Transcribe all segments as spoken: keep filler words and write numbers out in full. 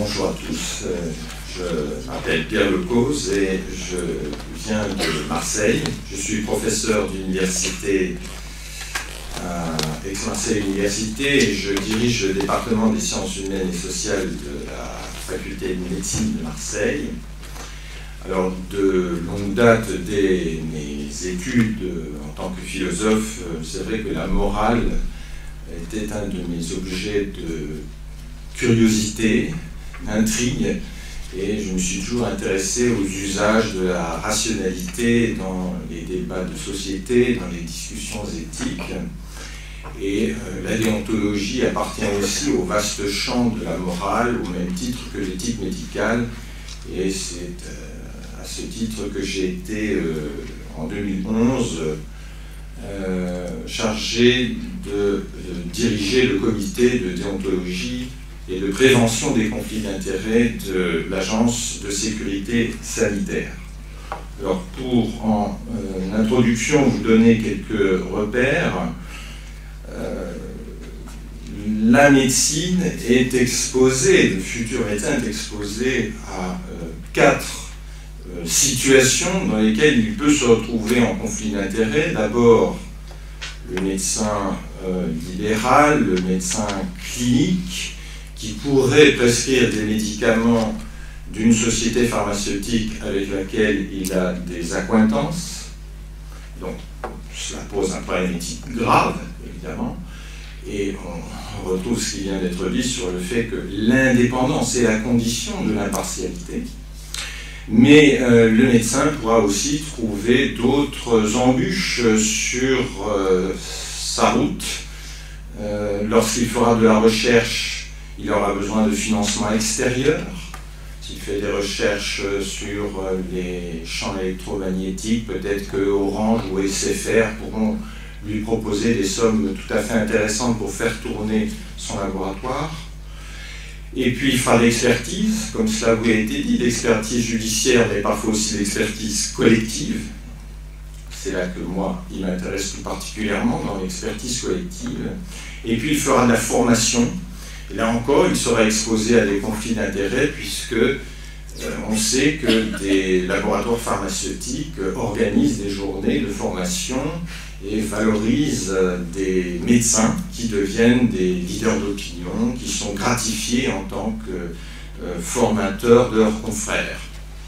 bonjour à tous. Je m'appelle Pierre Lecause et je viens de Marseille. Je suis professeur d'université à Aix-Marseille Université et je dirige le département des sciences humaines et sociales de la faculté de médecine de Marseille. Alors, de longue date, dès mes études en tant que philosophe, c'est vrai que la morale était un de mes objets de curiosité, d'intrigue, et je me suis toujours intéressé aux usages de la rationalité dans les débats de société, dans les discussions éthiques. Et euh, la déontologie appartient aussi au vaste champ de la morale, au même titre que l'éthique médicale, et c'est euh, à ce titre que j'ai été, euh, en deux mille onze, euh, chargé de, de diriger le comité de déontologie et de prévention des conflits d'intérêts de l'Agence de sécurité sanitaire. Alors, pour en euh, introduction vous donner quelques repères, euh, la médecine est exposée, le futur médecin est exposé à euh, quatre euh, situations dans lesquelles il peut se retrouver en conflit d'intérêts. D'abord, le médecin euh, libéral, le médecin clinique, qui pourrait prescrire des médicaments d'une société pharmaceutique avec laquelle il a des accointances. Donc, cela pose un problème éthique grave, évidemment. Et on retrouve ce qui vient d'être dit sur le fait que l'indépendance est la condition de l'impartialité. Mais euh, le médecin pourra aussi trouver d'autres embûches sur euh, sa route. Euh, lorsqu'il fera de la recherche, il aura besoin de financement extérieur. S'il fait des recherches sur les champs électromagnétiques, peut-être que Orange ou S F R pourront lui proposer des sommes tout à fait intéressantes pour faire tourner son laboratoire. Et puis il fera l'expertise, comme cela vous a été dit, l'expertise judiciaire, mais parfois aussi l'expertise collective. C'est là que moi, il m'intéresse tout particulièrement, dans l'expertise collective. Et puis il fera de la formation. Et là encore, il sera exposé à des conflits d'intérêts puisque euh, on sait que des laboratoires pharmaceutiques euh, organisent des journées de formation et valorisent euh, des médecins qui deviennent des leaders d'opinion, qui sont gratifiés en tant que euh, formateurs de leurs confrères.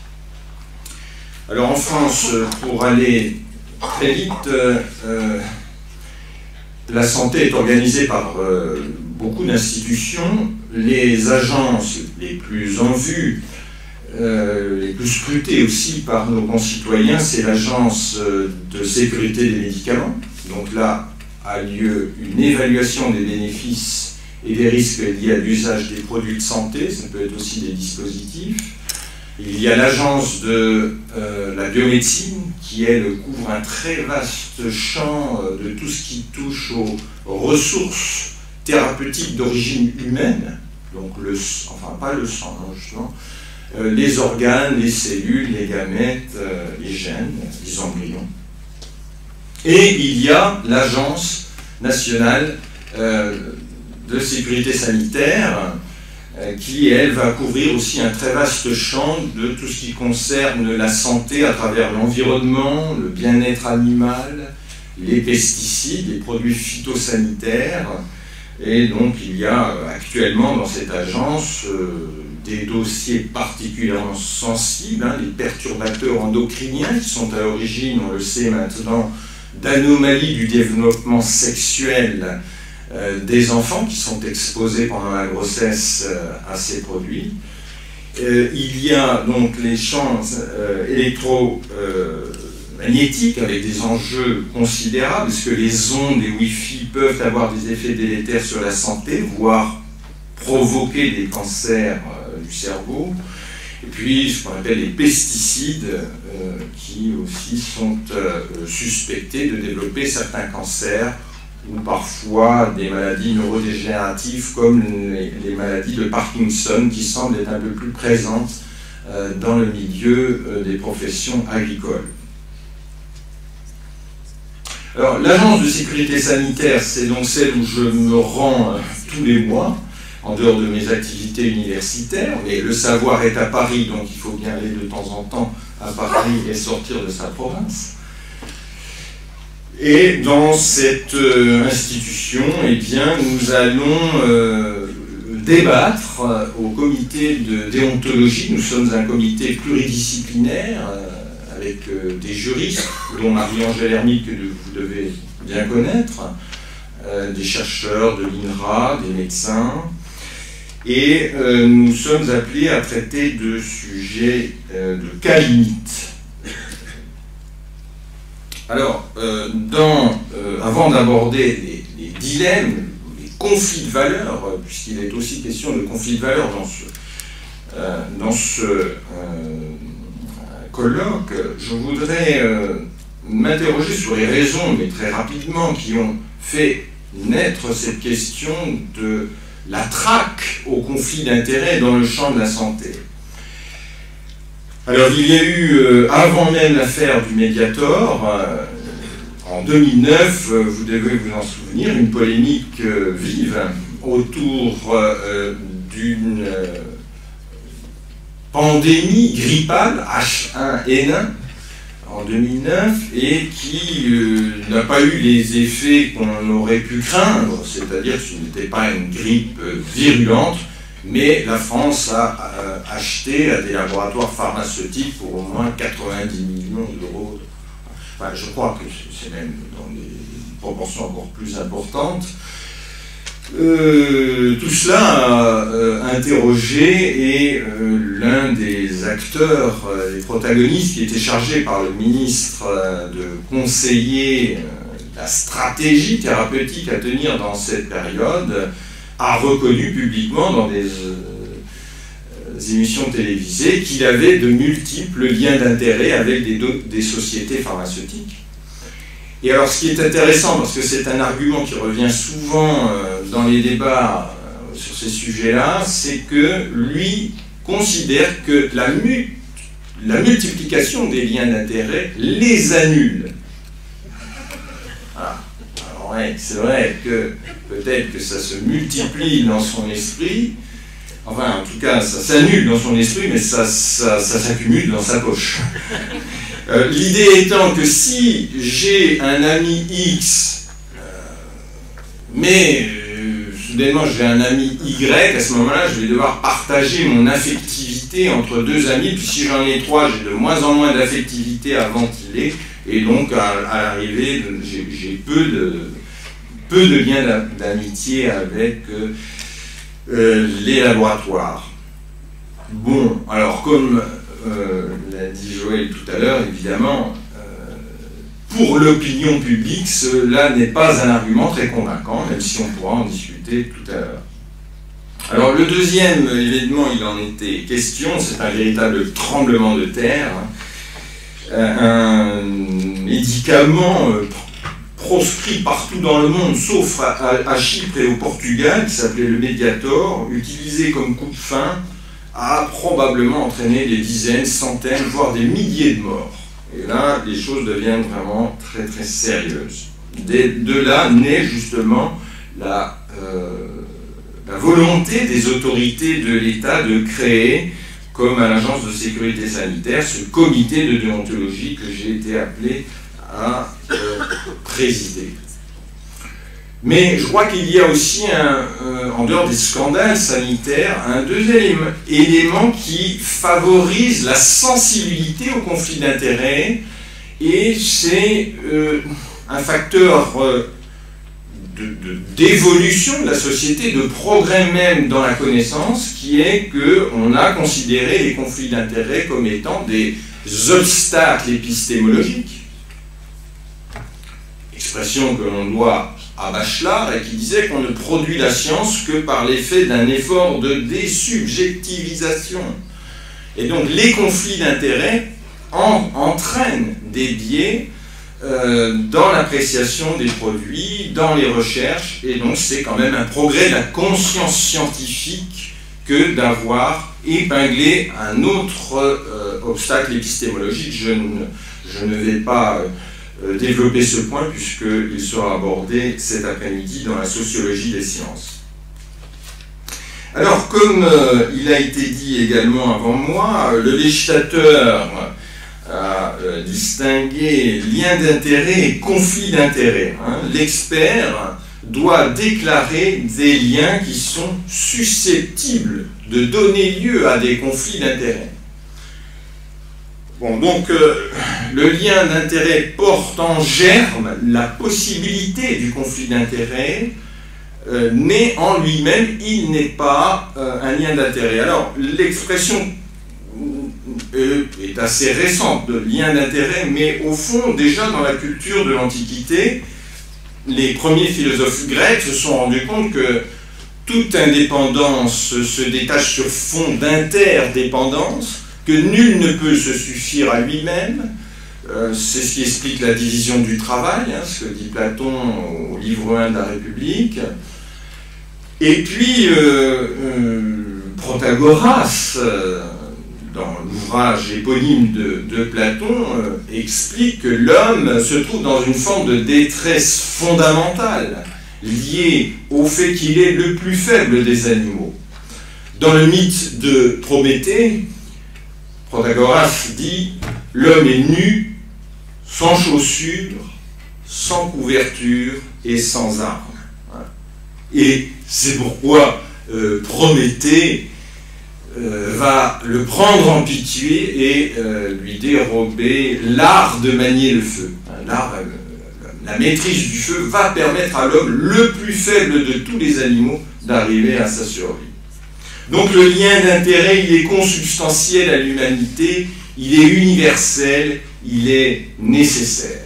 Alors en France, pour aller très vite, euh, euh, la santé est organisée par euh, beaucoup d'institutions. Les agences les plus en vue, euh, les plus scrutées aussi par nos concitoyens, c'est l'Agence de sécurité des médicaments. Donc là a lieu une évaluation des bénéfices et des risques liés à l'usage des produits de santé, ça peut être aussi des dispositifs. Il y a l'Agence de euh, la biomédecine qui, elle, couvre un très vaste champ euh, de tout ce qui touche aux ressources thérapeutiques d'origine humaine, donc le, enfin pas le sang, non, justement, euh, les organes, les cellules, les gamètes, euh, les gènes, les embryons. Et il y a l'Agence nationale euh, de sécurité sanitaire, qui, elle, va couvrir aussi un très vaste champ de tout ce qui concerne la santé à travers l'environnement, le bien-être animal, les pesticides, les produits phytosanitaires. Et donc, il y a actuellement dans cette agence euh, des dossiers particulièrement sensibles, hein, les perturbateurs endocriniens, qui sont à l'origine, on le sait maintenant, d'anomalies du développement sexuel Euh, des enfants qui sont exposés pendant la grossesse euh, à ces produits. Euh, il y a donc les champs euh, électromagnétiques euh, avec des enjeux considérables, parce que les ondes des Wi-Fi peuvent avoir des effets délétères sur la santé, voire provoquer des cancers euh, du cerveau. Et puis ce qu'on appelle les pesticides, euh, qui aussi sont euh, suspectés de développer certains cancers, ou parfois des maladies neurodégénératives comme les, les maladies de Parkinson qui semblent être un peu plus présentes euh, dans le milieu euh, des professions agricoles. Alors l'Agence de sécurité sanitaire, c'est donc celle où je me rends euh, tous les mois. en dehors de mes activités universitaires, mais le savoir est à Paris, donc il faut bien aller de temps en temps à Paris et sortir de sa province. Et dans cette euh, institution, eh bien, nous allons euh, débattre euh, au comité de déontologie. Nous sommes un comité pluridisciplinaire euh, avec euh, des juristes, dont Marie-Angèle Hermite, que vous devez bien connaître, euh, des chercheurs de l'I N R A, des médecins, et euh, nous sommes appelés à traiter de sujets euh, de cas limite. Alors, euh, dans, euh, avant d'aborder les, les dilemmes, les conflits de valeurs, euh, puisqu'il est aussi question de conflits de valeurs dans ce, euh, dans ce euh, colloque, je voudrais euh, m'interroger sur les raisons, mais très rapidement, qui ont fait naître cette question de la traque au conflit d'intérêts dans le champ de la santé. Alors, il y a eu, euh, avant même l'affaire du Mediator, euh, en deux mille neuf, euh, vous devez vous en souvenir, une polémique euh, vive autour euh, d'une euh, pandémie grippale H un N un en deux mille neuf et qui euh, n'a pas eu les effets qu'on aurait pu craindre, c'est-à-dire que ce n'était pas une grippe euh, virulente, mais la France a euh, acheté à des laboratoires pharmaceutiques pour au moins quatre-vingt-dix millions d'euros. Enfin, je crois que c'est même dans des proportions encore plus importantes. Euh, tout cela a euh, interrogé et euh, l'un des acteurs, euh, les protagonistes qui était chargé par le ministre euh, de conseiller euh, la stratégie thérapeutique à tenir dans cette période, a reconnu publiquement dans des euh, émissions télévisées qu'il avait de multiples liens d'intérêt avec des, des sociétés pharmaceutiques. Et alors ce qui est intéressant, parce que c'est un argument qui revient souvent euh, dans les débats euh, sur ces sujets-là, c'est que lui considère que la, mu la multiplication des liens d'intérêt les annule. Voilà. Alors ouais, c'est vrai que peut-être que ça se multiplie dans son esprit, enfin en tout cas ça s'annule dans son esprit, mais ça, ça, ça s'accumule dans sa poche. Euh, L'idée étant que si j'ai un ami X, euh, mais euh, soudainement j'ai un ami Y, à ce moment-là je vais devoir partager mon affectivité entre deux amis, puis si j'en ai trois, j'ai de moins en moins d'affectivité à ventiler, et donc à, à l'arrivée, j'ai peu de, peu de liens d'amitié avec euh, euh, les laboratoires. Bon, alors comme Euh, l'a dit Joël tout à l'heure, évidemment, euh, pour l'opinion publique, cela n'est pas un argument très convaincant, même si on pourra en discuter tout à l'heure. Alors le deuxième événement, il en était question, c'est un véritable tremblement de terre, un médicament euh, proscrit partout dans le monde, sauf à, à, à Chypre et au Portugal, qui s'appelait le Mediator, utilisé comme coupe-faim, a probablement entraîné des dizaines, centaines, voire des milliers de morts. Et là, les choses deviennent vraiment très très sérieuses. Des, de là naît justement la, euh, la volonté des autorités de l'État de créer, comme à l'Agence de sécurité sanitaire, ce comité de déontologie que j'ai été appelé à euh, présider. Mais je crois qu'il y a aussi, un, euh, en dehors des scandales sanitaires, un deuxième élément qui favorise la sensibilité au conflit d'intérêts, et c'est euh, un facteur euh, d'évolution de, de, de la société, de progrès même dans la connaissance, qui est qu'on a considéré les conflits d'intérêts comme étant des obstacles épistémologiques. Expression que l'on doit à Bachelard, et qui disait qu'on ne produit la science que par l'effet d'un effort de désubjectivisation. Et donc les conflits d'intérêts en, entraînent des biais euh, dans l'appréciation des produits, dans les recherches, et donc c'est quand même un progrès de la conscience scientifique que d'avoir épinglé un autre euh, obstacle épistémologique. Je ne, je ne vais pas euh, développer ce point puisqu'il sera abordé cet après-midi dans la sociologie des sciences. Alors, comme euh, il a été dit également avant moi, le législateur a euh, distingué lien d'intérêt et conflit d'intérêt. Hein. L'expert doit déclarer des liens qui sont susceptibles de donner lieu à des conflits d'intérêt. Bon, donc, euh, le lien d'intérêt porte en germe la possibilité du conflit d'intérêt, euh, mais en lui-même, il n'est pas euh, un lien d'intérêt. Alors, l'expression euh, est assez récente, de lien d'intérêt, mais au fond, déjà dans la culture de l'Antiquité, les premiers philosophes grecs se sont rendus compte que toute indépendance se détache sur fond d'interdépendance, que nul ne peut se suffire à lui-même. Euh, c'est ce qui explique la division du travail, hein, ce que dit Platon au livre un de la République. Et puis, euh, euh, Protagoras, euh, dans l'ouvrage éponyme de, de Platon, euh, explique que l'homme se trouve dans une forme de détresse fondamentale, liée au fait qu'il est le plus faible des animaux. Dans le mythe de Prométhée, Protagoras dit « L'homme est nu, sans chaussures, sans couverture et sans armes. » Et c'est pourquoi euh, Prométhée euh, va le prendre en pitié et euh, lui dérober l'art de manier le feu. L'art, euh, la maîtrise du feu va permettre à l'homme le plus faible de tous les animaux d'arriver à sa survie. Donc le lien d'intérêt, il est consubstantiel à l'humanité, il est universel, il est nécessaire.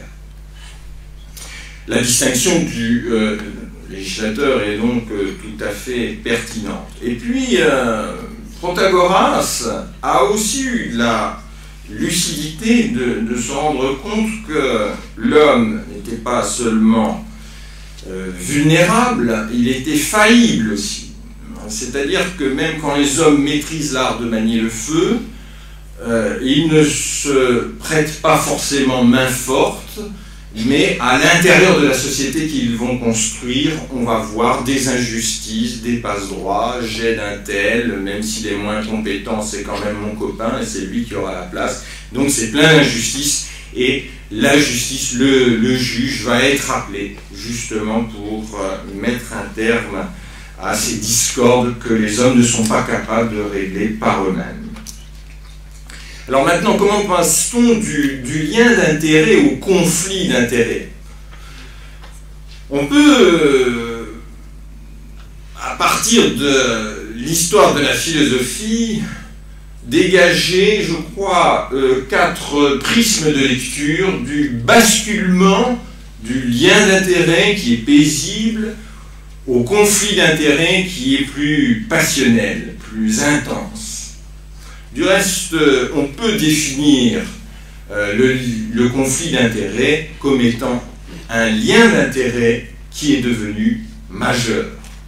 La distinction du euh, législateur est donc euh, tout à fait pertinente. Et puis, euh, Protagoras a aussi eu la lucidité de, de se rendre compte que l'homme n'était pas seulement euh, vulnérable, il était faillible aussi. C'est-à-dire que même quand les hommes maîtrisent l'art de manier le feu, euh, ils ne se prêtent pas forcément main forte, mais à l'intérieur de la société qu'ils vont construire, on va voir des injustices, des passe-droits, j'aide un tel, même s'il est moins compétent, c'est quand même mon copain, et c'est lui qui aura la place. Donc c'est plein d'injustices, et la justice, le, le juge va être appelé, justement pour euh, mettre un terme à ces discordes que les hommes ne sont pas capables de régler par eux-mêmes. Alors maintenant, comment passe-t-on du, du lien d'intérêt au conflit d'intérêt? On peut, euh, à partir de l'histoire de la philosophie, dégager, je crois, euh, quatre prismes de lecture du basculement du lien d'intérêt qui est paisible au conflit d'intérêts qui est plus passionnel, plus intense. Du reste, on peut définir euh, le, le conflit d'intérêts comme étant un lien d'intérêt qui est devenu majeur.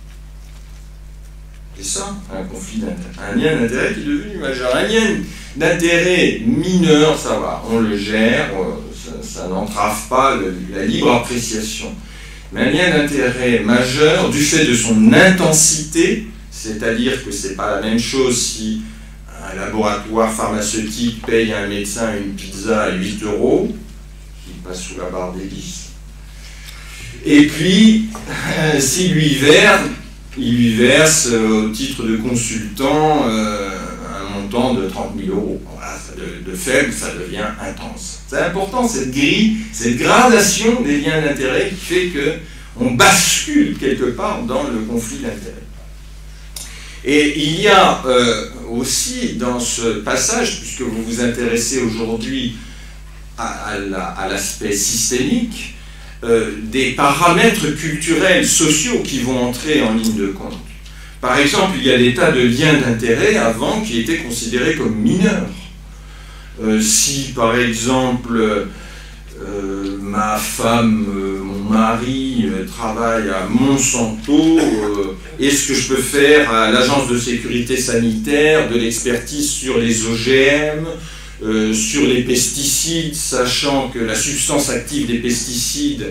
C'est ça, un conflit d'intérêt. Un lien d'intérêt qui est devenu majeur. Un lien d'intérêt mineur, ça va, on le gère, ça, ça n'entrave pas le, la libre appréciation. Mais un lien d'intérêt majeur, du fait de son intensité, c'est-à-dire que ce n'est pas la même chose si un laboratoire pharmaceutique paye à un médecin une pizza à huit euros, qui passe sous la barre des dix, et puis, euh, s'il lui verse, il lui verse euh, au titre de consultant euh, un montant de trente mille euros. Voilà, ça de, de faible, ça devient intense. C'est important, cette grille, cette gradation des liens d'intérêt qui fait qu'on bascule quelque part dans le conflit d'intérêt. Et il y a euh, aussi dans ce passage, puisque vous vous intéressez aujourd'hui à, à l'aspect systémique, euh, des paramètres culturels, sociaux qui vont entrer en ligne de compte. Par exemple, il y a des tas de liens d'intérêt avant qui étaient considérés comme mineurs. Euh, si par exemple euh, ma femme, euh, mon mari euh, travaille à Monsanto, euh, est-ce que je peux faire à l'agence de sécurité sanitaire de l'expertise sur les O G M, euh, sur les pesticides, sachant que la substance active des pesticides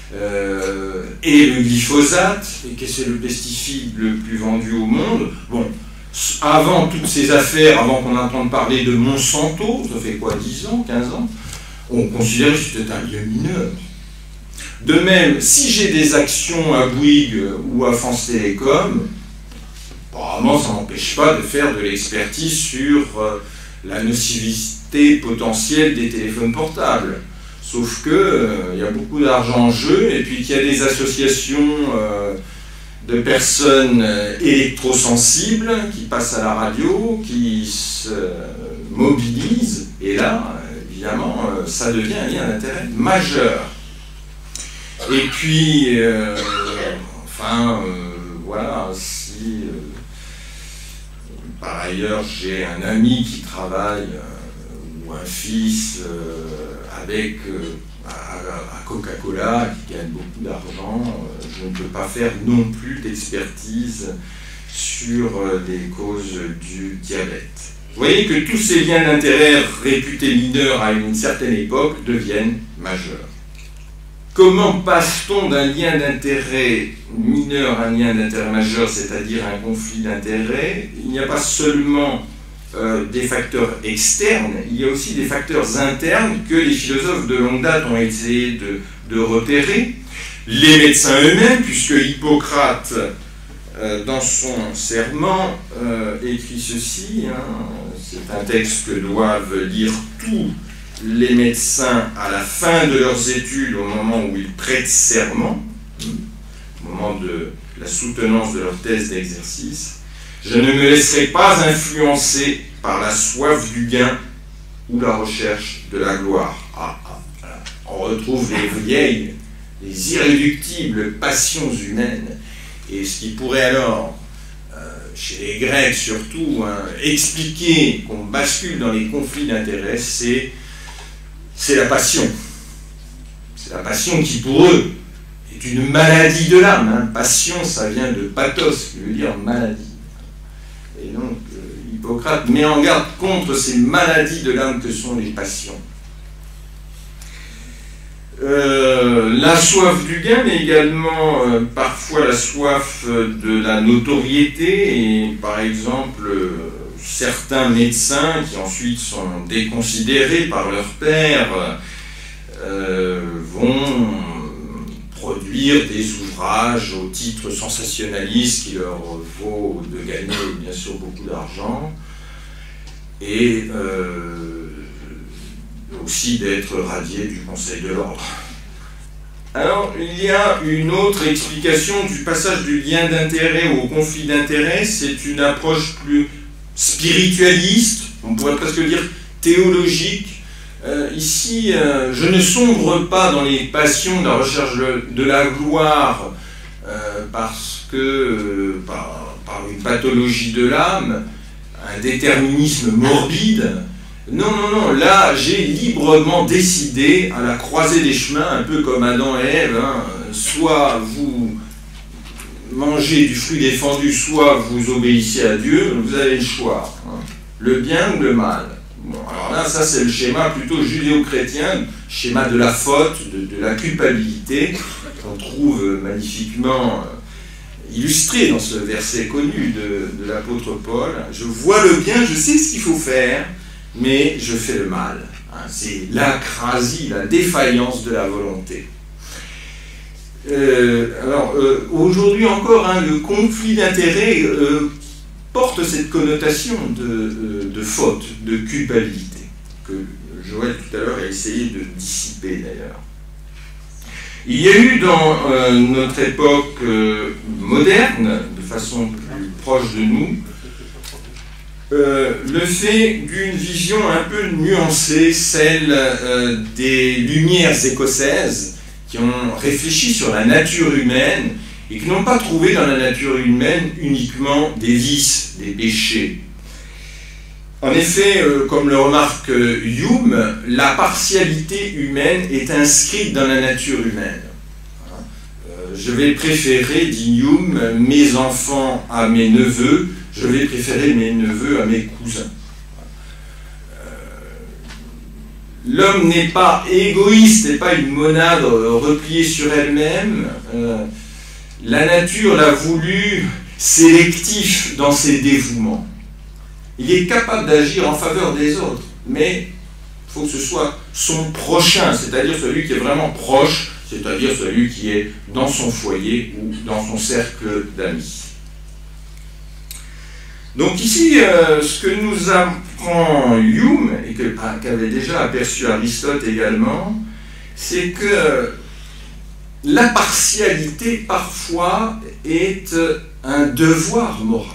euh, et le glyphosate, et que c'est le pesticide le plus vendu au monde. Bon, avant toutes ces affaires, avant qu'on entende parler de Monsanto, ça fait quoi, dix ans, quinze ans, on considérait que c'était un lien mineur. De même, si j'ai des actions à Bouygues ou à France Télécom, apparemment ça n'empêche pas de faire de l'expertise sur euh, la nocivité potentielle des téléphones portables. Sauf qu'il euh, y a beaucoup d'argent en jeu, et puis qu'il y a des associations euh, de personnes euh, électrosensibles qui passent à la radio, qui se euh, mobilisent, et là, évidemment, euh, ça devient un lien d'intérêt majeur. Et puis, euh, enfin, euh, voilà, si euh, par ailleurs j'ai un ami qui travaille, euh, ou un fils euh, avec euh, à, à Coca-Cola, qui gagne beaucoup d'argent, euh, je ne peux pas faire non plus d'expertise sur euh, les causes du diabète. Vous voyez que tous ces liens d'intérêt réputés mineurs à une certaine époque deviennent majeurs. Comment passe-t-on d'un lien d'intérêt mineur à un lien d'intérêt majeur, c'est-à-dire un conflit d'intérêts? Il n'y a pas seulement euh, des facteurs externes, il y a aussi des facteurs internes que les philosophes de longue date ont essayé de, de repérer. Les médecins eux-mêmes, puisque Hippocrate, euh, dans son serment, euh, écrit ceci, hein, c'est un texte que doivent lire tous les médecins à la fin de leurs études, au moment où ils prêtent serment, au moment de la soutenance de leur thèse d'exercice: je ne me laisserai pas influencer par la soif du gain ou la recherche de la gloire. Ah, ah, voilà. On retrouve les vieilles, les irréductibles passions humaines, et ce qui pourrait alors, euh, chez les Grecs surtout, hein, expliquer qu'on bascule dans les conflits d'intérêts, c'est c'est la passion. C'est la passion qui, pour eux, est une maladie de l'âme. Hein. Passion, ça vient de pathos, qui veut dire maladie. Et donc, euh, Hippocrate met en garde contre ces maladies de l'âme que sont les passions. Euh, la soif du gain, mais également euh, parfois la soif de la notoriété, et par exemple, euh, certains médecins qui ensuite sont déconsidérés par leur père euh, vont produire des ouvrages au titre sensationnaliste qui leur vaut de gagner bien sûr beaucoup d'argent, et euh, aussi d'être radiés du Conseil de l'Ordre. Alors, il y a une autre explication du passage du lien d'intérêt au conflit d'intérêt, c'est une approche plus spiritualiste, on pourrait presque dire théologique. Euh, ici, euh, je ne sombre pas dans les passions de la recherche de, de la gloire euh, parce que, euh, par, par une pathologie de l'âme, un déterminisme morbide. Non, non, non, là, j'ai librement décidé, à la croisée des chemins, un peu comme Adam et Ève, hein, soit vous mangez du fruit défendu, soit vous obéissez à Dieu, vous avez le choix, hein, le bien ou le mal. Bon, alors là, ça c'est le schéma plutôt judéo-chrétien, schéma de la faute, de, de la culpabilité, qu'on trouve magnifiquement illustré dans ce verset connu de, de l'apôtre Paul. Je vois le bien, je sais ce qu'il faut faire, mais je fais le mal. Hein, c'est l'acrasie, la défaillance de la volonté. Euh, alors, euh, aujourd'hui encore, hein, le conflit d'intérêts euh, porte cette connotation de, euh, de faute, de culpabilité, que Joël tout à l'heure a essayé de dissiper d'ailleurs. Il y a eu dans euh, notre époque euh, moderne, de façon plus proche de nous, euh, le fait d'une vision un peu nuancée, celle euh, des Lumières écossaises, qui ont réfléchi sur la nature humaine et qui n'ont pas trouvé dans la nature humaine uniquement des vices, des péchés. En effet, euh, comme le remarque Hume, la partialité humaine est inscrite dans la nature humaine. Euh, je vais préférer, dit Hume, mes enfants à mes neveux, je vais préférer mes neveux à mes cousins. Euh, l'homme n'est pas égoïste, n'est pas une monade repliée sur elle-même. Euh, la nature l'a voulu sélectif dans ses dévouements. Il est capable d'agir en faveur des autres, mais il faut que ce soit son prochain, c'est-à-dire celui qui est vraiment proche, c'est-à-dire celui qui est dans son foyer ou dans son cercle d'amis. Donc ici, euh, ce que nous apprend Hume, et que, ah, qu'avait déjà aperçu Aristote également, c'est que la partialité, parfois, est un devoir moral.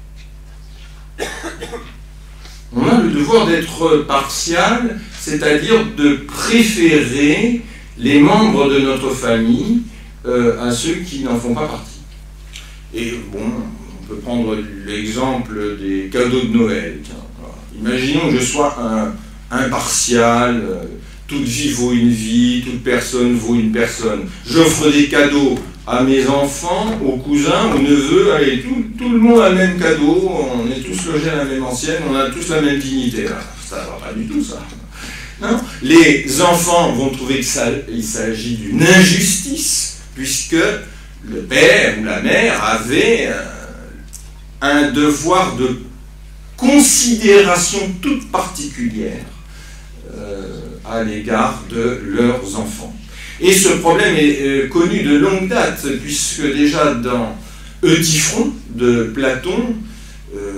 On a le devoir d'être partial, c'est-à-dire de préférer les membres de notre famille euh, à ceux qui n'en font pas partie. Et bon, on peut prendre l'exemple des cadeaux de Noël. Tiens, voilà. Imaginons que je sois un impartial, euh, toute vie vaut une vie, toute personne vaut une personne. J'offre des cadeaux à mes enfants, aux cousins, aux neveux, allez, tout, tout le monde a le même cadeau, on est tous logés à la même ancienne, on a tous la même dignité. Là, ça ne va pas du tout, ça. Non, les enfants vont trouver qu'il s'agit d'une injustice, puisque le père ou la mère avait euh, un devoir de considération toute particulière euh, à l'égard de leurs enfants. Et ce problème est euh, connu de longue date, puisque déjà dans Eutyphron de Platon, euh,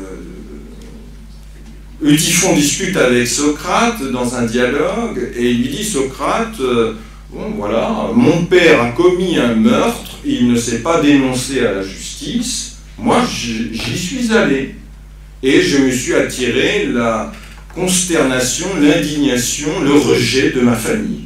Eutyphron discute avec Socrate dans un dialogue, et il lui dit, Socrate, euh, bon voilà, mon père a commis un meurtre, il ne s'est pas dénoncé à la justice, moi j'y suis allé, et je me suis attiré la consternation, l'indignation, le rejet de ma famille.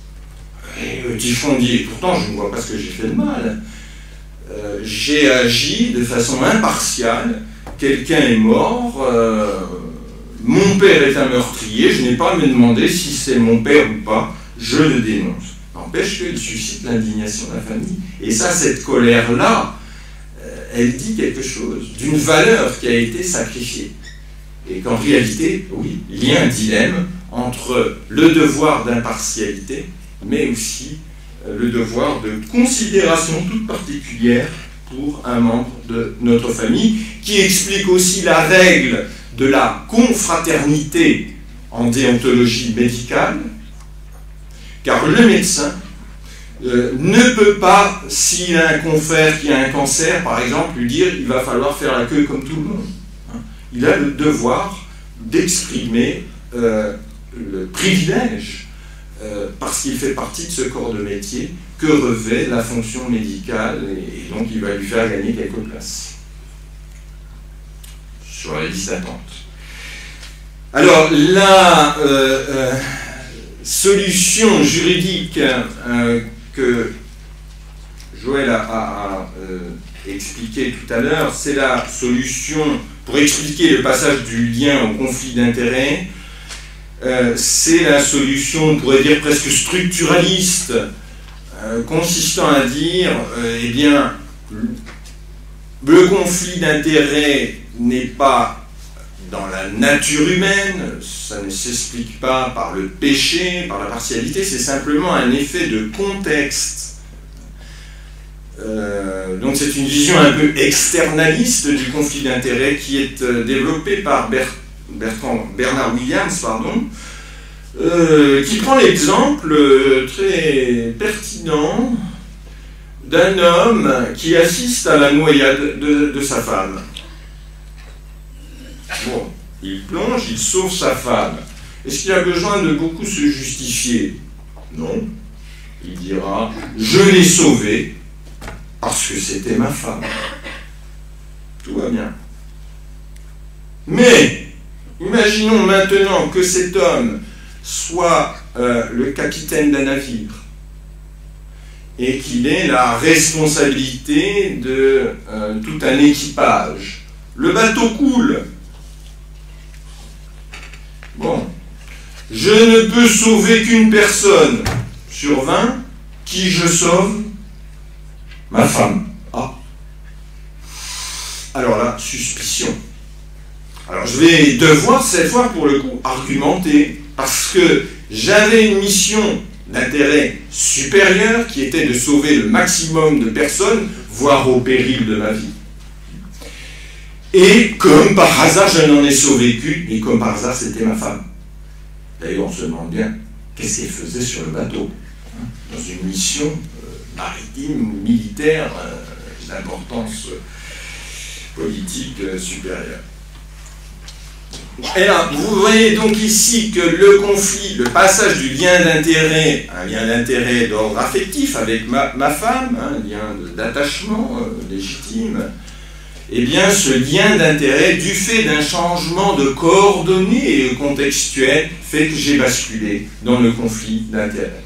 Et Eutyphron dit, pourtant je ne vois pas ce que j'ai fait de mal, euh, j'ai agi de façon impartiale, quelqu'un est mort, euh, mon père est un meurtrier, je n'ai pas à me demander si c'est mon père ou pas, je le dénonce. N'empêche qu'il suscite l'indignation de la famille. Et ça, cette colère-là, euh, elle dit quelque chose d'une valeur qui a été sacrifiée. Et qu'en réalité, oui, il y a un dilemme entre le devoir d'impartialité, mais aussi euh, le devoir de considération toute particulière pour un membre de notre famille, qui explique aussi la règle de la confraternité en déontologie médicale, car le médecin euh, ne peut pas, s'il a un confrère qui a un cancer, par exemple, lui dire il va falloir faire la queue comme tout le monde. Hein. Il a le devoir d'exprimer euh, le privilège, euh, parce qu'il fait partie de ce corps de métier, que revêt la fonction médicale, et, et donc il va lui faire gagner quelques places sur la liste d'attente. Alors, la euh, euh, solution juridique euh, que Joël a, a, a euh, expliqué tout à l'heure, c'est la solution pour expliquer le passage du lien au conflit d'intérêts. Euh, c'est la solution, on pourrait dire presque structuraliste, euh, consistant à dire, euh, eh bien, le conflit d'intérêts n'est pas dans la nature humaine, ça ne s'explique pas par le péché, par la partialité, c'est simplement un effet de contexte. Euh, donc c'est une vision un peu externaliste du conflit d'intérêts qui est euh, développée par Ber Bertrand, Bernard Williams, pardon, euh, qui prend l'exemple euh, très pertinent d'un homme qui assiste à la noyade de, de sa femme. Bon, il plonge, il sauve sa femme. Est-ce qu'il a besoin de beaucoup se justifier? Non. Il dira, je l'ai sauvée parce que c'était ma femme. Tout va bien. Mais, imaginons maintenant que cet homme soit euh, le capitaine d'un navire et qu'il ait la responsabilité de euh, tout un équipage. Le bateau coule. Bon, je ne peux sauver qu'une personne sur vingt, qui je sauve? Ma femme. Ah. Alors là, suspicion. Alors je vais devoir cette fois pour le coup argumenter, parce que J'avais une mission d'intérêt supérieur qui était de sauver le maximum de personnes, voire au péril de ma vie. Et comme par hasard, je n'en ai sauvé qu'une, et comme par hasard, c'était ma femme. D'ailleurs, on se demande bien qu'est-ce qu'elle faisait sur le bateau, hein, dans une mission euh, maritime ou militaire euh, d'importance euh, politique euh, supérieure. Et là, vous voyez donc ici que le conflit, le passage du lien d'intérêt, un lien d'intérêt d'ordre affectif avec ma, ma femme, hein, un lien d'attachement euh, légitime, eh bien ce lien d'intérêt, du fait d'un changement de coordonnées contextuelles, fait que j'ai basculé dans le conflit d'intérêt.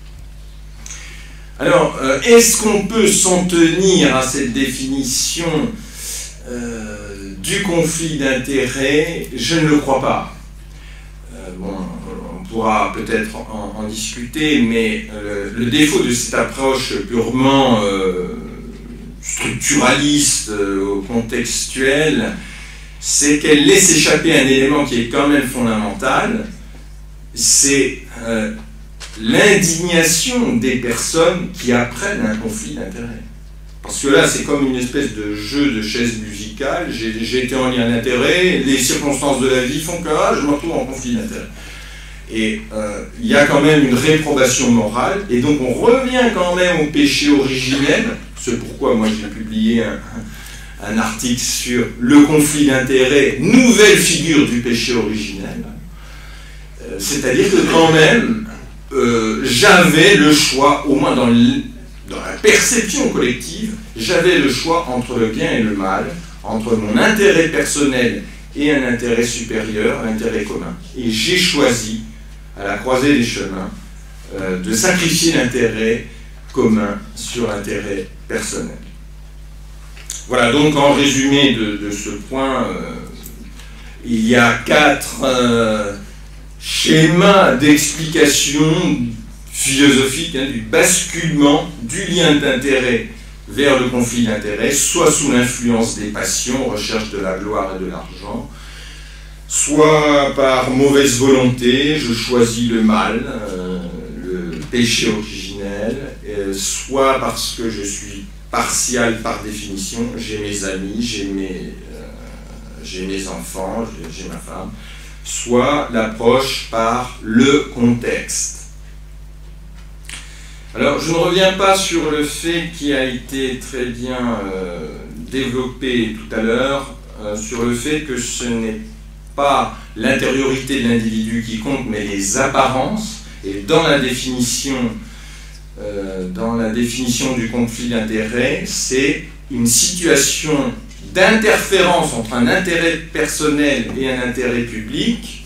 Alors, euh, est-ce qu'on peut s'en tenir à cette définition euh, du conflit d'intérêt? Je ne le crois pas. Euh, bon, on pourra peut-être en, en discuter, mais euh, le défaut de cette approche purement euh, structuraliste, euh, contextuelle, c'est qu'elle laisse échapper un élément qui est quand même fondamental, c'est euh, l'indignation des personnes qui apprennent un conflit d'intérêt. Parce que là, c'est comme une espèce de jeu de chaise musicale, j'ai été en lien d'intérêt, les circonstances de la vie font que ah, je me retrouve en conflit d'intérêt. Et euh, il y a quand même une réprobation morale, et donc on revient quand même au péché originel. C'est pourquoi moi j'ai publié un, un article sur le conflit d'intérêt, nouvelle figure du péché originel. Euh, C'est-à-dire que quand même, euh, j'avais le choix, au moins dans, le, dans la perception collective, j'avais le choix entre le bien et le mal, entre mon intérêt personnel et un intérêt supérieur, un intérêt commun. Et j'ai choisi, à la croisée des chemins, euh, de sacrifier l'intérêt commun sur l'intérêt personnel. Voilà, donc en résumé de, de ce point, euh, il y a quatre euh, schémas d'explication philosophique hein, du basculement du lien d'intérêt vers le conflit d'intérêt, soit sous l'influence des passions, recherche de la gloire et de l'argent, soit par mauvaise volonté, je choisis le mal, euh, le péché originel, euh, soit parce que je suis partial par définition, j'ai mes amis, j'ai mes, euh, j'ai mes enfants, j'ai ma femme, soit l'approche par le contexte. Alors, je ne reviens pas sur le fait qui a été très bien euh, développé tout à l'heure, euh, sur le fait que ce n'est pas l'intériorité de l'individu qui compte, mais les apparences. Et dans la définition, euh, dans la définition du conflit d'intérêt, c'est une situation d'interférence entre un intérêt personnel et un intérêt public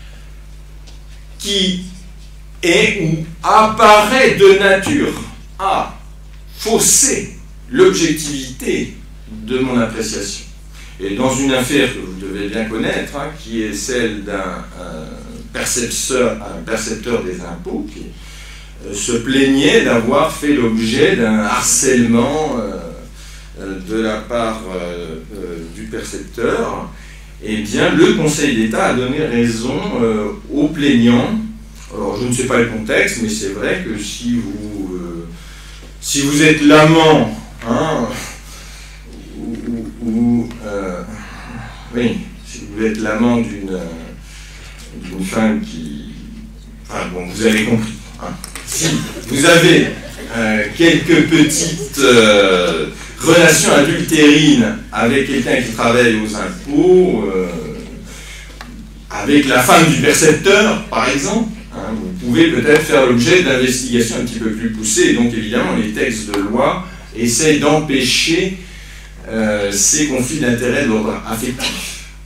qui est ou apparaît de nature à fausser l'objectivité de mon appréciation. Et dans une affaire que vous devez bien connaître, hein, qui est celle d'un euh, percepteur, un percepteur des impôts qui euh, se plaignait d'avoir fait l'objet d'un harcèlement euh, de la part euh, euh, du percepteur, eh bien le Conseil d'État a donné raison euh, aux plaignants. Alors je ne sais pas le contexte, mais c'est vrai que si vous, euh, si vous êtes l'amant, hein, ou, ou, ou euh, oui, si vous êtes l'amant d'une d'une femme qui, enfin bon, vous avez compris. Hein. Si vous avez euh, quelques petites euh, relations adultérines avec quelqu'un qui travaille aux impôts, euh, avec la femme du percepteur, par exemple, hein, vous pouvez peut-être faire l'objet d'investigations un petit peu plus poussées. Et donc, évidemment, les textes de loi essayent d'empêcher euh, ces conflits d'intérêts d'ordre affectif.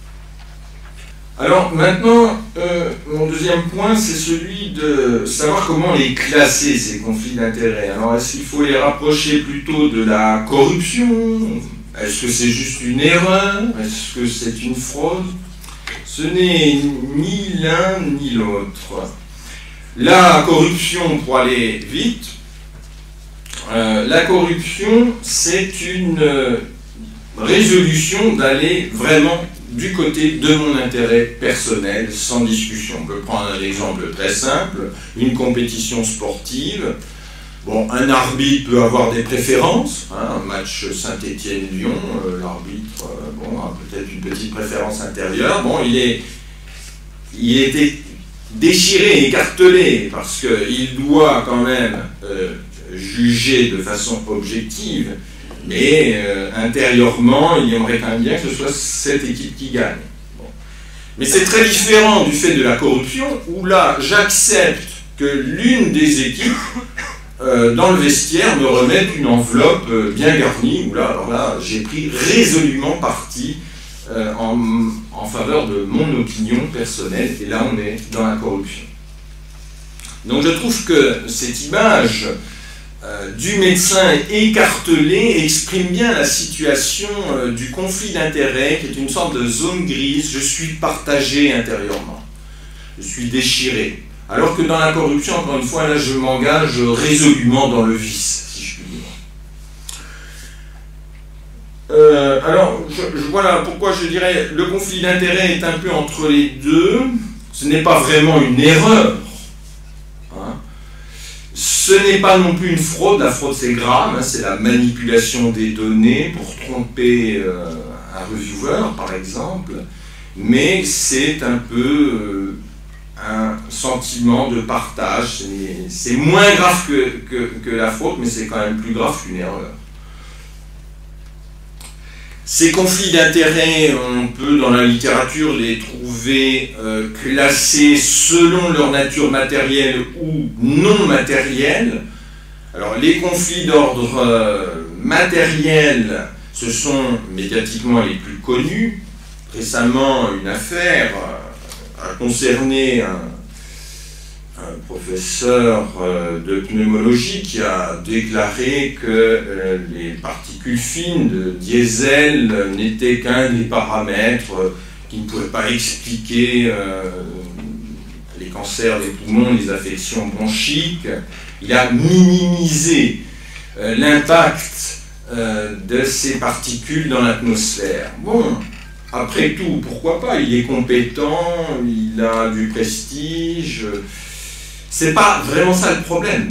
Alors maintenant, euh, mon deuxième point, c'est celui de savoir comment les classer, ces conflits d'intérêts. Alors, est-ce qu'il faut les rapprocher plutôt de la corruption? Est-ce que c'est juste une erreur? Est-ce que c'est une fraude? Ce n'est ni l'un ni l'autre. La corruption, pour aller vite, euh, la corruption, c'est une euh, résolution d'aller vraiment du côté de mon intérêt personnel, sans discussion. On peut prendre un exemple très simple, une compétition sportive. Bon, un arbitre peut avoir des préférences, hein, un match Saint-Étienne-Lyon, euh, l'arbitre euh, bon, a peut-être une petite préférence intérieure. Bon, il est, il était déchiré, écartelé, parce qu'il doit quand même euh, juger de façon objective, mais euh, intérieurement, il aimerait quand même bien que ce soit cette équipe qui gagne. Bon. Mais c'est très différent du fait de la corruption, où là, j'accepte que l'une des équipes, euh, dans le vestiaire, me remette une enveloppe euh, bien garnie, où là, alors là, j'ai pris résolument parti euh, en, en faveur de mon opinion personnelle, et là, on est dans la corruption. Donc je trouve que cette image euh, du médecin écartelé exprime bien la situation euh, du conflit d'intérêts, qui est une sorte de zone grise. Je suis partagé intérieurement, je suis déchiré. Alors que dans la corruption, encore une fois, là, je m'engage résolument dans le vice, si je puis dire. Euh, alors, je, je, voilà pourquoi je dirais le conflit d'intérêts est un peu entre les deux. Ce n'est pas vraiment une erreur. Hein. Ce n'est pas non plus une fraude. La fraude, c'est grave. Hein, c'est la manipulation des données pour tromper euh, un reviewer, par exemple. Mais c'est un peu... Euh, un sentiment de partage. C'est moins grave que, que, que la fraude, mais c'est quand même plus grave qu'une erreur. Ces conflits d'intérêts, on peut dans la littérature les trouver euh, classés selon leur nature matérielle ou non matérielle. Alors les conflits d'ordre euh, matériel, ce sont médiatiquement les plus connus. Récemment, une affaire a concerné un, un professeur euh, de pneumologie qui a déclaré que euh, les particules fines de diesel n'étaient qu'un des paramètres euh, qui ne pouvaient pas expliquer euh, les cancers des poumons, les affections bronchiques. Il a minimisé euh, l'impact euh, de ces particules dans l'atmosphère. Bon. Après tout, pourquoi pas, il est compétent, il a du prestige. C'est pas vraiment ça le problème.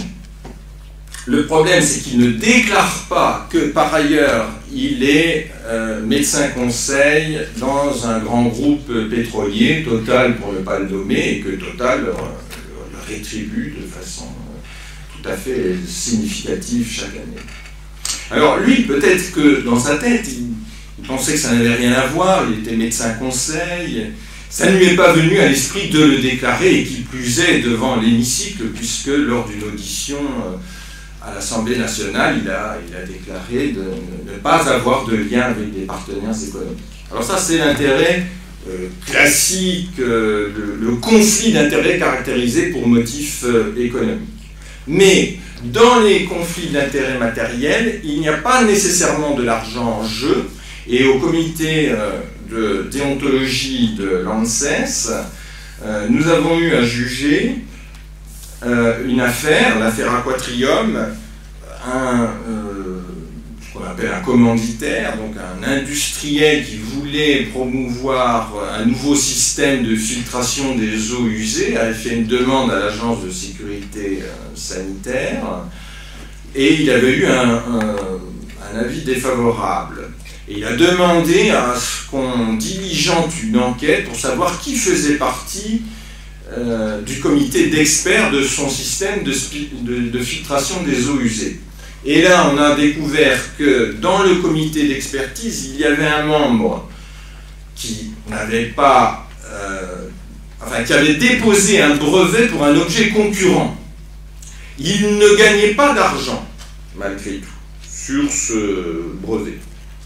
Le problème, c'est qu'il ne déclare pas que, par ailleurs, il est euh, médecin conseil dans un grand groupe pétrolier, Total pour ne pas le nommer, et que Total le, le rétribue de façon euh, tout à fait significative chaque année. Alors lui, peut-être que dans sa tête, il Il pensait que ça n'avait rien à voir, il était médecin conseil. Ça ne lui est pas venu à l'esprit de le déclarer, et qui plus est devant l'hémicycle, puisque lors d'une audition à l'Assemblée nationale, il a, il a déclaré de ne pas avoir de lien avec des partenaires économiques. Alors ça, c'est l'intérêt euh, classique, euh, le, le conflit d'intérêts caractérisé pour motif euh, économique. Mais dans les conflits d'intérêts matériels, il n'y a pas nécessairement de l'argent en jeu. Et au comité euh, de déontologie de l'ANSES, euh, nous avons eu à juger euh, une affaire, l'affaire Aquatrium, un, euh, ce qu'on appelle un commanditaire, donc un industriel qui voulait promouvoir un nouveau système de filtration des eaux usées, avait fait une demande à l'agence de sécurité euh, sanitaire, et il avait eu un, un, un avis défavorable. Et il a demandé à ce qu'on diligente une enquête pour savoir qui faisait partie euh, du comité d'experts de son système de, de, de filtration des eaux usées. Et là, on a découvert que dans le comité d'expertise, il y avait un membre qui n'avait pas, euh, enfin, qui avait déposé un brevet pour un objet concurrent. Il ne gagnait pas d'argent, malgré tout, sur ce brevet.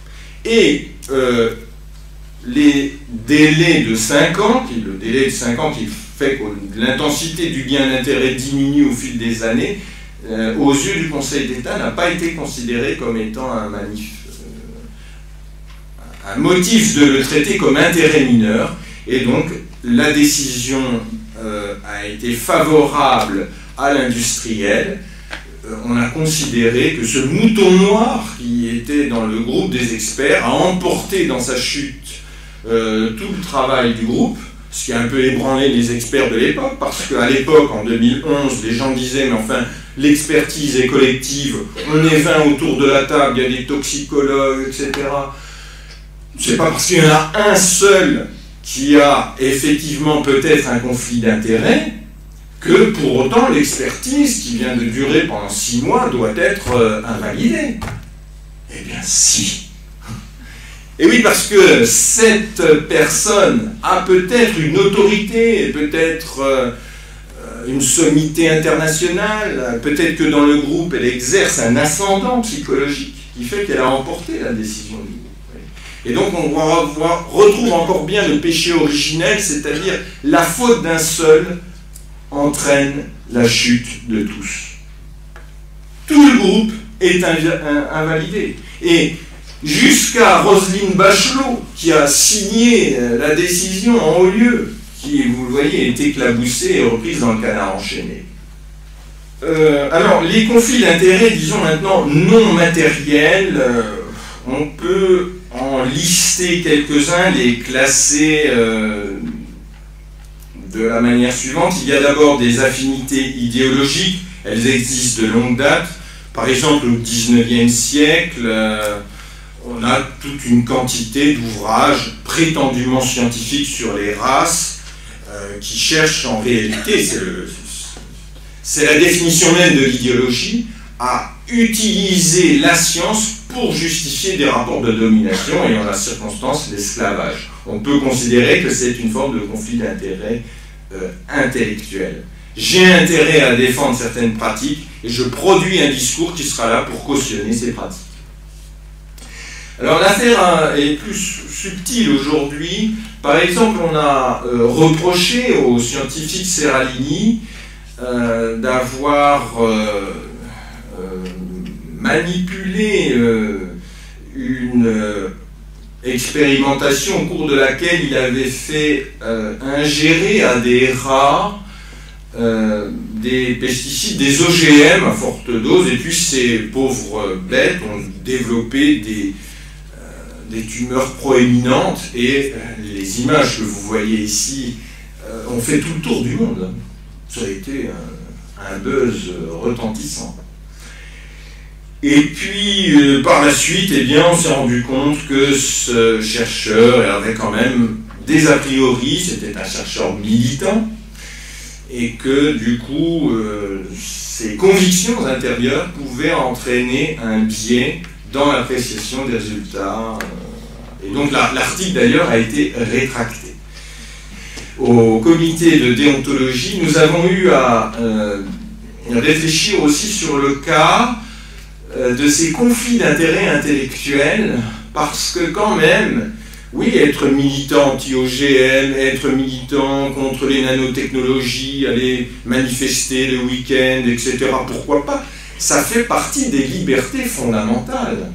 Et euh, les délais de cinq ans, qui, le délai de cinq ans qui fait que l'intensité du gain d'intérêt diminue au fil des années, euh, aux yeux du Conseil d'État, n'a pas été considéré comme étant un, manif, euh, un motif de le traiter comme intérêt mineur. Et donc, la décision euh, a été favorable à l'industriel. On a considéré que ce mouton noir qui était dans le groupe des experts a emporté dans sa chute euh, tout le travail du groupe, ce qui a un peu ébranlé les experts de l'époque, parce qu'à l'époque, en deux mille onze, les gens disaient, mais enfin, l'expertise est collective, on est vingt autour de la table, il y a des toxicologues, et cetera. C'est pas parce qu'il y en a un seul qui a effectivement peut-être un conflit d'intérêts que pour autant l'expertise qui vient de durer pendant six mois doit être euh, invalidée. Eh bien si. Et oui, parce que cette personne a peut-être une autorité, peut-être euh, une sommité internationale, peut-être que dans le groupe elle exerce un ascendant psychologique qui fait qu'elle a emporté la décision du groupe. Et donc on va voir, retrouve encore bien le péché originel, c'est-à-dire la faute d'un seul entraîne la chute de tous. Tout le groupe est invalidé. Et jusqu'à Roselyne Bachelot, qui a signé la décision en haut lieu, qui, vous le voyez, est éclaboussée et reprise dans le canard enchaîné. Euh, alors, les conflits d'intérêts, disons maintenant non matériels, euh, on peut en lister quelques-uns, les classer euh, de la manière suivante. Il y a d'abord des affinités idéologiques, elles existent de longue date. Par exemple, au dix-neuvième siècle, euh, on a toute une quantité d'ouvrages prétendument scientifiques sur les races euh, qui cherchent en réalité, c'est la définition même de l'idéologie, à utiliser la science pour justifier des rapports de domination et en la circonstance l'esclavage. On peut considérer que c'est une forme de conflit d'intérêt euh, intellectuel. J'ai intérêt à défendre certaines pratiques et je produis un discours qui sera là pour cautionner ces pratiques. Alors l'affaire est plus subtile aujourd'hui. Par exemple, on a euh, reproché au scientifique Seralini euh, d'avoir euh, euh, manipulé euh, une euh, expérimentation au cours de laquelle il avait fait euh, ingérer à des rats euh, des pesticides, des O G M à forte dose, et puis ces pauvres bêtes ont développé des des tumeurs proéminentes, et les images que vous voyez ici euh, ont fait tout le tour du monde. Ça a été un, un buzz retentissant. Et puis, euh, par la suite, eh bien, on s'est rendu compte que ce chercheur avait quand même des a priori, c'était un chercheur militant, et que du coup, euh, ses convictions intérieures pouvaient entraîner un biais dans l'appréciation des résultats. Et donc l'article d'ailleurs a été rétracté. Au comité de déontologie, nous avons eu à euh, réfléchir aussi sur le cas euh, de ces conflits d'intérêts intellectuels, parce que quand même, oui, être militant anti-O G M, être militant contre les nanotechnologies, aller manifester le week-end, et cetera, pourquoi pas? Ça fait partie des libertés fondamentales.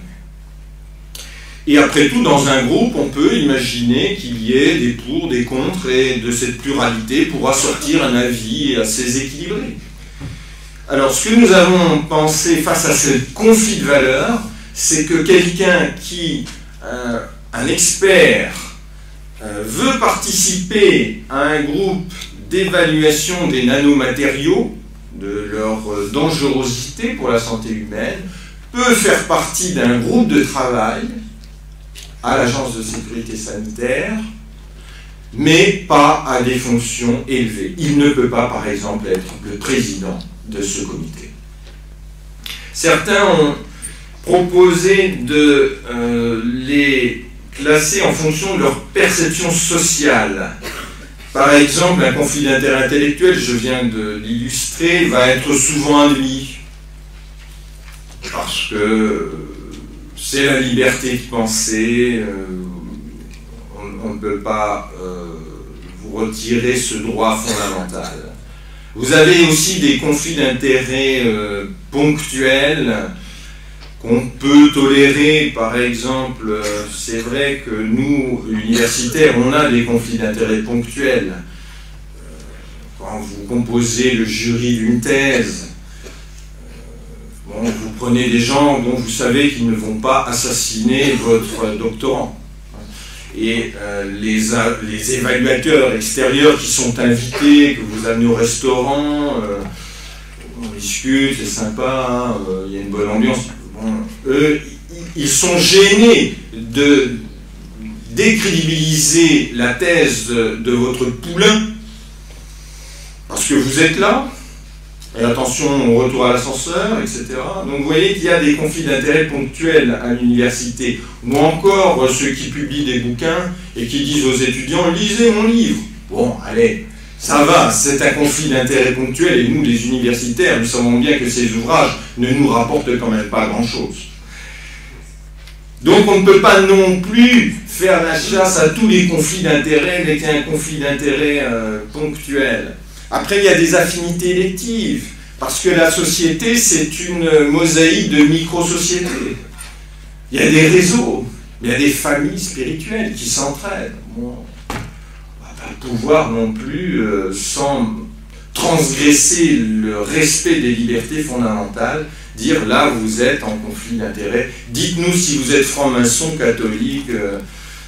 Et après tout, dans un groupe, on peut imaginer qu'il y ait des pour, des contre, et de cette pluralité pourra sortir un avis assez équilibré. Alors, ce que nous avons pensé face à ce conflit de valeurs, c'est que quelqu'un qui, euh, un expert, euh, veut participer à un groupe d'évaluation des nanomatériaux, de leur dangerosité pour la santé humaine, peut faire partie d'un groupe de travail à l'Agence de sécurité sanitaire, mais pas à des fonctions élevées. Il ne peut pas, par exemple, être le président de ce comité. Certains ont proposé de euh, les classer en fonction de leur perception sociale. Par exemple, un conflit d'intérêt intellectuel, je viens de l'illustrer, va être souvent admis, parce que c'est la liberté de penser, euh, on, on ne peut pas euh, vous retirer ce droit fondamental. Vous avez aussi des conflits d'intérêts euh, ponctuels qu'on peut tolérer. Par exemple, euh, c'est vrai que nous, universitaires, on a des conflits d'intérêts ponctuels. Euh, quand vous composez le jury d'une thèse, bon, vous prenez des gens dont vous savez qu'ils ne vont pas assassiner votre doctorant. et euh, les, les évaluateurs extérieurs qui sont invités, que vous amenez au restaurant, euh, on discute, c'est sympa, il euh, y a une bonne ambiance. Bon, eux, ils sont gênés de décrédibiliser la thèse de, de votre poulain, parce que vous êtes là, et attention au retour à l'ascenseur, et cetera. Donc vous voyez qu'il y a des conflits d'intérêts ponctuels à l'université, ou encore ceux qui publient des bouquins et qui disent aux étudiants « lisez mon livre ». Bon, allez, ça va, c'est un conflit d'intérêts ponctuel, et nous, les universitaires, nous savons bien que ces ouvrages ne nous rapportent quand même pas grand-chose. Donc on ne peut pas non plus faire la chasse à tous les conflits d'intérêts dès qu'il y a un conflit d'intérêts euh, ponctuel. Après, il y a des affinités électives, parce que la société, c'est une mosaïque de micro-sociétés. Il y a des réseaux, il y a des familles spirituelles qui s'entraident. Bon, on ne va pas pouvoir non plus, euh, sans transgresser le respect des libertés fondamentales, dire là vous êtes en conflit d'intérêts, dites-nous si vous êtes franc-maçon, catholique, euh,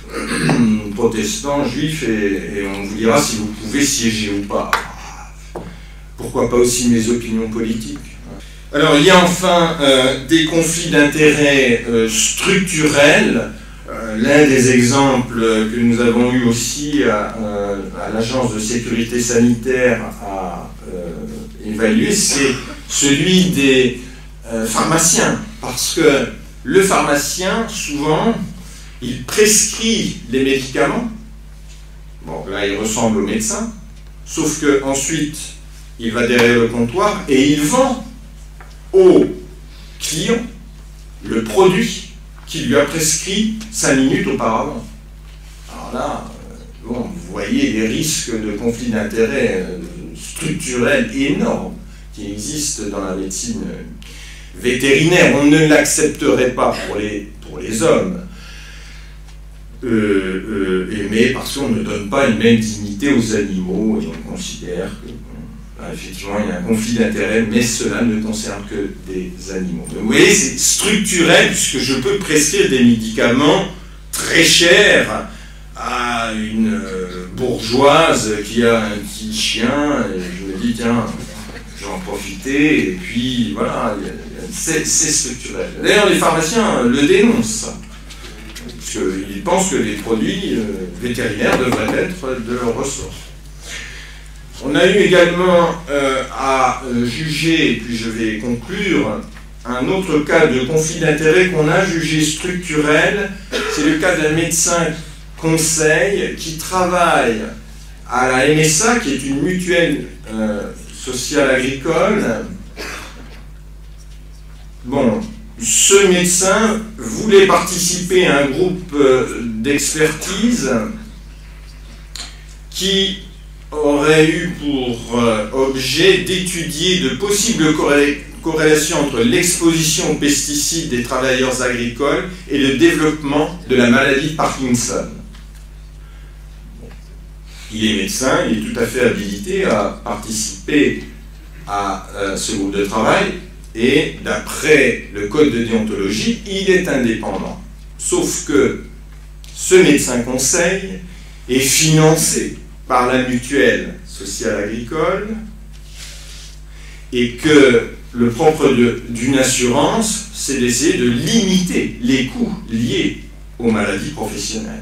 protestant, juif, et, et on vous dira si vous pouvez siéger ou pas. Pourquoi pas aussi mes opinions politiques. Alors il y a enfin euh, des conflits d'intérêts euh, structurels. Euh, L'un des exemples que nous avons eu aussi à, euh, à l'Agence de sécurité sanitaire à euh, évaluer, c'est celui des Euh, pharmacien, parce que le pharmacien, souvent, il prescrit les médicaments. Bon, là, il ressemble au médecin, sauf que ensuite, il va derrière le comptoir et il vend au client le produit qu'il lui a prescrit cinq minutes auparavant. Alors là, euh, bon, vous voyez les risques de conflit d'intérêts euh, structurels énormes qui existent dans la médecine vétérinaire. On ne l'accepterait pas pour les, pour les hommes, euh, euh, mais parce qu'on ne donne pas une même dignité aux animaux, et on considère que, bon, là, effectivement, il y a un conflit d'intérêts, mais cela ne concerne que des animaux. Donc, vous voyez, c'est structurel, puisque je peux prescrire des médicaments très chers à une euh, bourgeoise qui a un petit chien, et je me dis, tiens, je vais en profiter, et puis voilà, c'est structurel. D'ailleurs, les pharmaciens le dénoncent, parce qu'ils pensent que les produits euh, vétérinaires devraient être de leur ressort. On a eu également euh, à euh, juger, et puis je vais conclure, un autre cas de conflit d'intérêts qu'on a jugé structurel, c'est le cas d'un médecin conseil qui travaille à la M S A, qui est une mutuelle euh, sociale agricole. Bon, ce médecin voulait participer à un groupe euh, d'expertise qui aurait eu pour euh, objet d'étudier de possibles corré corrélations entre l'exposition aux pesticides des travailleurs agricoles et le développement de la maladie de Parkinson. Il est médecin, il est tout à fait habilité à participer à euh, ce groupe de travail, et d'après le code de déontologie, il est indépendant. Sauf que ce médecin conseil est financé par la mutuelle sociale agricole, et que le propre d'une assurance, c'est d'essayer de limiter les coûts liés aux maladies professionnelles.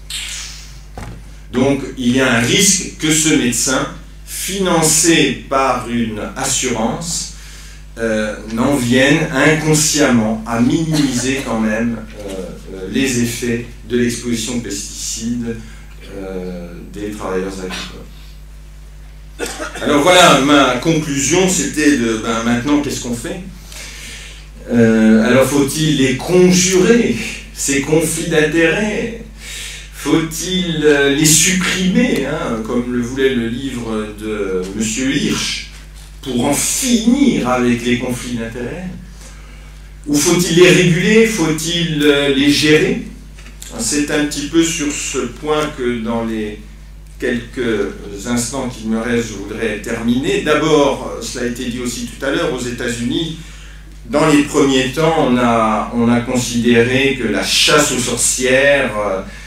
Donc il y a un risque que ce médecin, financé par une assurance, euh, n'en vienne inconsciemment à minimiser quand même euh, les effets de l'exposition aux pesticides euh, des travailleurs agricoles. Alors voilà, ma conclusion, c'était de, ben maintenant, qu'est-ce qu'on fait? euh, Alors faut-il les conjurer, ces conflits d'intérêts? Faut-il les supprimer, hein, comme le voulait le livre de M Hirsch, pour en finir avec les conflits d'intérêts? Ou faut-il les réguler? Faut-il les gérer? C'est un petit peu sur ce point que dans les quelques instants qu'il me reste, je voudrais terminer. D'abord, cela a été dit aussi tout à l'heure, aux États-Unis, dans les premiers temps, on a, on a considéré que la chasse aux sorcières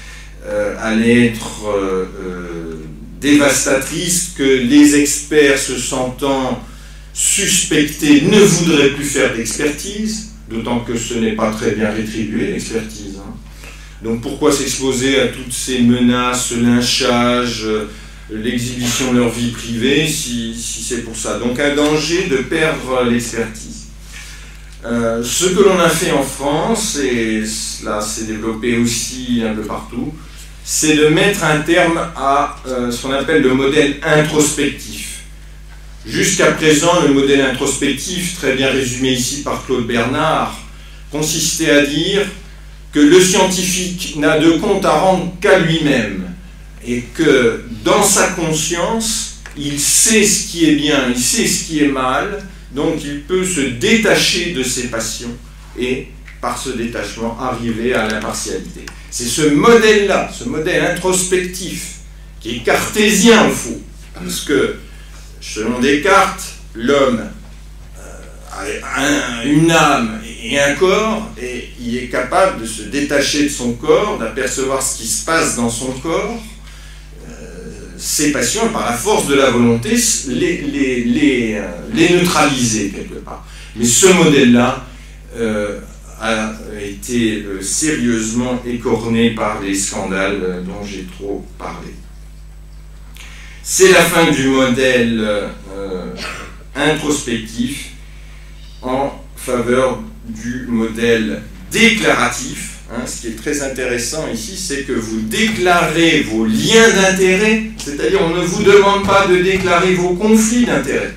euh, allait être euh, euh, dévastatrice, que les experts se sentant suspectés ne voudraient plus faire d'expertise, d'autant que ce n'est pas très bien rétribué, l'expertise. Hein. Donc pourquoi s'exposer à toutes ces menaces, ce lynchage, l'exhibition de leur vie privée, si, si c'est pour ça. Donc un danger de perdre l'expertise. Euh, ce que l'on a fait en France, et cela s'est développé aussi un peu partout, c'est de mettre un terme à euh, ce qu'on appelle le modèle introspectif. Jusqu'à présent, le modèle introspectif, très bien résumé ici par Claude Bernard, consistait à dire que le scientifique n'a de compte à rendre qu'à lui-même, et que dans sa conscience, il sait ce qui est bien, il sait ce qui est mal, donc il peut se détacher de ses passions et, par ce détachement, arriver à l'impartialité. C'est ce modèle-là, ce modèle introspectif, qui est cartésien au fond, parce que, selon Descartes, l'homme euh, a un, une âme et un corps, et il est capable de se détacher de son corps, d'apercevoir ce qui se passe dans son corps, ses passions, par la force de la volonté, les, les, les, les neutraliser quelque part. Mais ce modèle-là euh, a été euh, sérieusement écorné par les scandales euh, dont j'ai trop parlé. C'est la fin du modèle euh, introspectif en faveur du modèle déclaratif. Hein, ce qui est très intéressant ici, c'est que vous déclarez vos liens d'intérêt, c'est-à-dire on ne vous demande pas de déclarer vos conflits d'intérêt.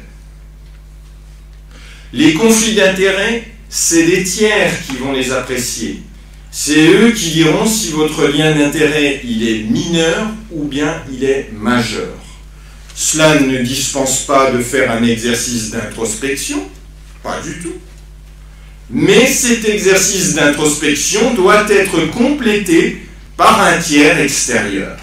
Les conflits d'intérêt, c'est des tiers qui vont les apprécier. C'est eux qui diront si votre lien d'intérêt il est mineur ou bien il est majeur. Cela ne dispense pas de faire un exercice d'introspection, pas du tout. Mais cet exercice d'introspection doit être complété par un tiers extérieur.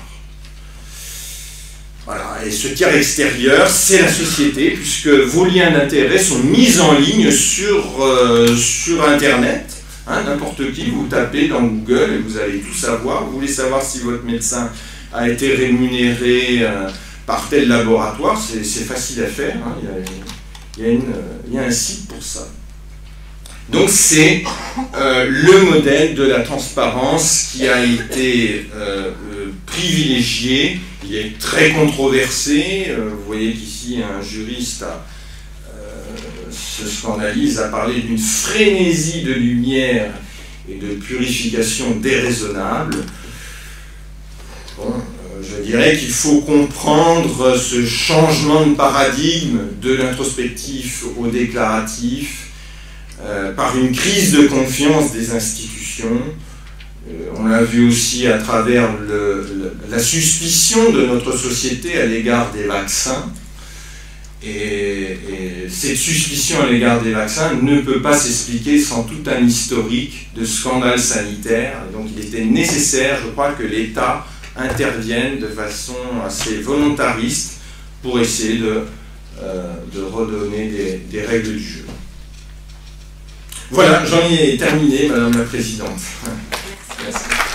Voilà, et ce tiers extérieur, c'est la société, puisque vos liens d'intérêt sont mis en ligne sur, euh, sur Internet. Hein, n'importe qui, vous tapez dans Google et vous allez tout savoir. Vous voulez savoir si votre médecin a été rémunéré euh, par tel laboratoire, c'est facile à faire. Hein, il y a, il y a une, il y a un site pour ça. Donc c'est euh, le modèle de la transparence qui a été euh, euh, privilégié. Il est très controversé. Euh, vous voyez qu'ici un juriste a, euh, se scandalise à parler d'une frénésie de lumière et de purification déraisonnable. Bon, euh, je dirais qu'il faut comprendre ce changement de paradigme de l'introspectif au déclaratif, Euh, par une crise de confiance des institutions. Euh, on l'a vu aussi à travers le, le, la suspicion de notre société à l'égard des vaccins. Et, et cette suspicion à l'égard des vaccins ne peut pas s'expliquer sans tout un historique de scandales sanitaires. Et donc il était nécessaire, je crois, que l'État intervienne de façon assez volontariste pour essayer de, euh, de redonner des, des règles du jeu. Voilà, j'en ai terminé, Madame la Présidente. Merci.